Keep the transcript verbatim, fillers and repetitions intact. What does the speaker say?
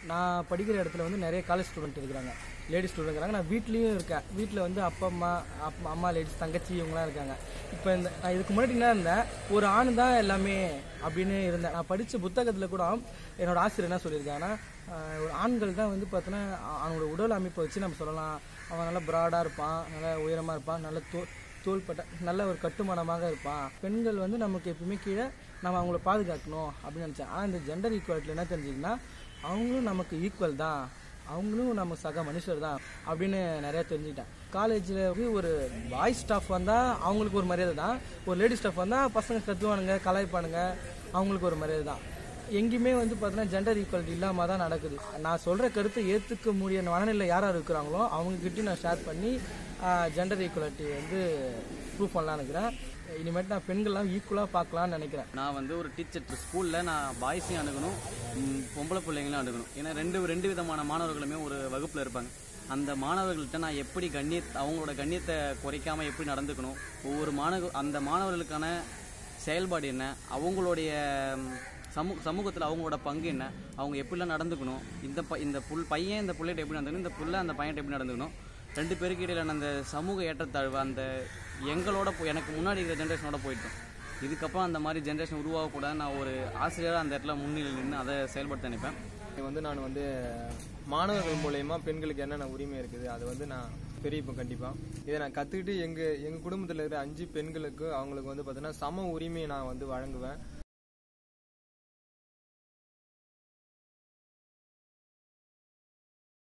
நான் படிக்கிற இடத்துல வந்து நிறைய காலேஜ் ஸ்டூடெண்ட் இருக்கிறாங்க, லேடிஸ் ஸ்டூடெண்ட் இருக்கிறாங்க. நான் வீட்லேயும் இருக்கேன். வீட்டில் வந்து அப்பா அம்மா அப்பா அம்மா லேடிஸ் தங்கச்சி இவங்களாம் இருக்காங்க. இப்போ இந்த நான் இதுக்கு முன்னாடி என்ன இருந்தேன், ஒரு ஆண் தான் எல்லாமே அப்படின்னு இருந்தேன். நான் படித்த புத்தகத்தில் கூட என்னோட ஆசிரியர் என்ன சொல்லியிருக்காங்கன்னா, ஒரு ஆண்கள் தான் வந்து பார்த்தோன்னா அவனோட உடல் அமைப்பை வச்சு நம்ம சொல்லலாம், அவன் நல்லா ப்ராடாக இருப்பான், நல்லா உயரமாக இருப்பான், நல்ல தோ தோள்பட்ட நல்ல ஒரு கட்டுமானமாக இருப்பான். பெண்கள் வந்து நமக்கு எப்பவுமே கீழே நம்ம அவங்கள பாதுகாக்கணும் அப்படின்னு நினச்சேன். ஆனால் இந்த ஜெண்டர் ஈக்குவாலிட்டியில் என்ன தெரிஞ்சிங்கன்னா, அவங்களும் நமக்கு ஈக்குவல் தான், அவங்களும் நம்ம சக மனுஷர் தான் அப்படின்னு நிறையா தெரிஞ்சுக்கிட்டேன். காலேஜில் ஒரு பாய் ஸ்டாஃப் வந்தால் அவங்களுக்கு ஒரு மரியாதை தான், ஒரு லேடி ஸ்டாஃப் வந்தால் பசங்க கத்துவானுங்க, கலாய்ப்பானுங்க, அவங்களுக்கு ஒரு மரியாதை தான். எங்கேயுமே வந்து பார்த்தீங்கன்னா ஜெண்டர் ஈக்குவாலிட்டி இல்லாமல் தான் நடக்குது. நான் சொல்கிற கருத்தை ஏற்றுக்க முடிய மனநிலை யார் யார் இருக்கிறாங்களோ அவங்கக்கிட்டையும் நான் ஷேர் பண்ணி ஜெண்டர் ஈக்குவாலிட்டி வந்து ப்ரூவ் பண்ணலான்னு இருக்கிறேன். இனிமேட்டு நான் பெண்கள்லாம் ஈக்குவலாக பார்க்கலான்னு நினைக்கிறேன். நான் வந்து ஒரு டீச்சர், ஸ்கூலில் நான் பாய்ஸையும் அணுகணும், பொம்பளை பிள்ளைங்களும் அணுகணும். ஏன்னா ரெண்டு ரெண்டு விதமான மாணவர்களுமே ஒரு வகுப்பில் இருப்பாங்க. அந்த மாணவர்கள்ட்ட நான் எப்படி கண்ணிய அவங்களோட கண்ணியத்தை குறைக்காமல் எப்படி நடந்துக்கணும், ஒவ்வொரு மாணவ அந்த மாணவர்களுக்கான செயல்பாடு என்ன, அவங்களுடைய சமூ சமூகத்தில் அவங்களோட பங்கு என்ன, அவங்க எப்படிலாம் நடந்துக்கணும், இந்த ப இந்த புல் பையன் இந்த பிள்ளைகிட்ட எப்படி நடந்துக்கணும், இந்த பிள்ளை அந்த பையன்கிட்ட எப்படி நடந்துக்கணும், ரெண்டு பேருக்கு இடையிலான அந்த சமூக ஏற்றத்தாழ்வு அந்த எங்களோட எனக்கு முன்னாடி இருக்கிற ஜென்ரேஷனோட போயிட்டோம். இதுக்கப்புறம் அந்த மாதிரி ஜென்ரேஷன் உருவாகக்கூடாது. நான் ஒரு ஆசிரியராக அந்த இடத்துல முன்னிலையில் நின்று அதை செயல்படுத்த நினைப்பேன். வந்து நான் வந்து மாணவர்கள் மூலயமா பெண்களுக்கு என்னென்ன உரிமை இருக்குது அது வந்து நான் தெரிவிப்பேன். கண்டிப்பாக இதை நான் கற்றுக்கிட்டு எங்கள் எங்கள் குடும்பத்தில் இருக்கிற அஞ்சு பெண்களுக்கு அவங்களுக்கு வந்து பார்த்தீங்கன்னா சம உரிமையை நான் வந்து வழங்குவேன்.